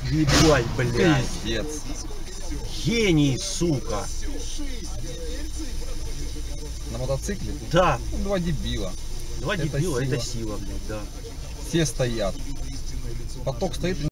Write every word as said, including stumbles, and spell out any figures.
Ебать, блядь. Пиздец. Гений, сука. На мотоцикле? Да. Ну, два дебила. Два Это дебила, сила. это сила, блядь, да. Все стоят. Поток стоит.